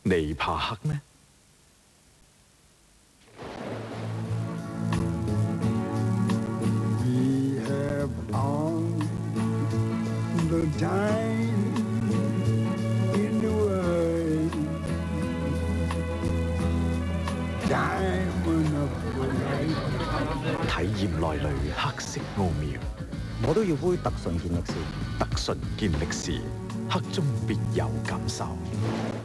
你怕黑咩？ The time in the world, diamond of the night。 體驗內裏黑色奧妙， 我都要杯特純健力士。 特純健力士，黑中別有感受。